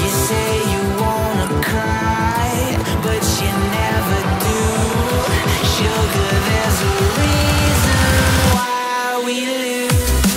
You say you wanna cry, but you never do. Sugar, there's a reason why we lose.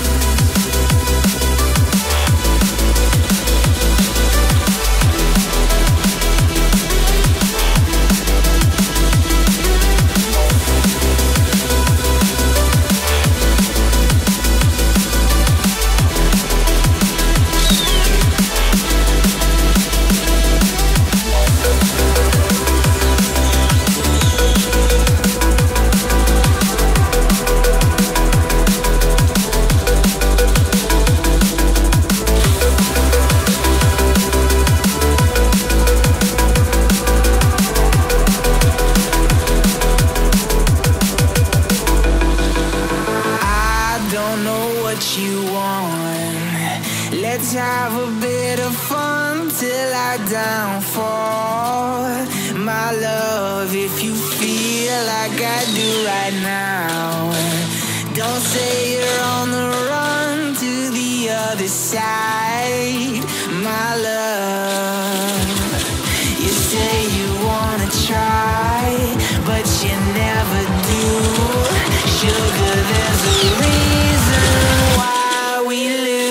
Let's have a bit of fun till I downfall. My love, if you feel like I do right now, don't say you're on the run to the other side. My love, you say you wanna try, but you never do. Sugar, there's a reason why we lose.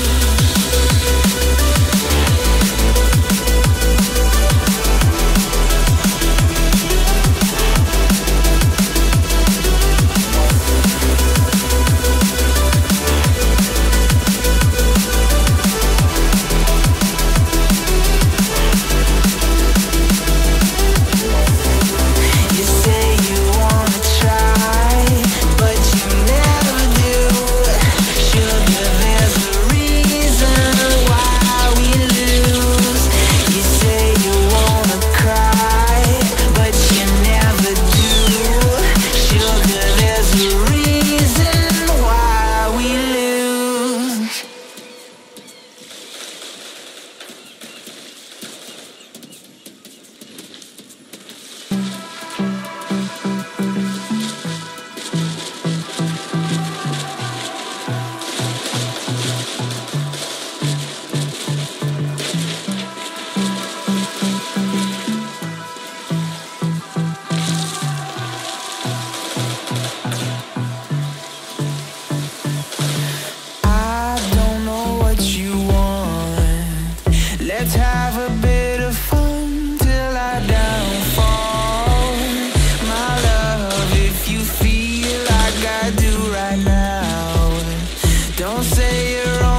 Let's have a bit of fun till I downfall. My love, if you feel like I do right now, don't say you're on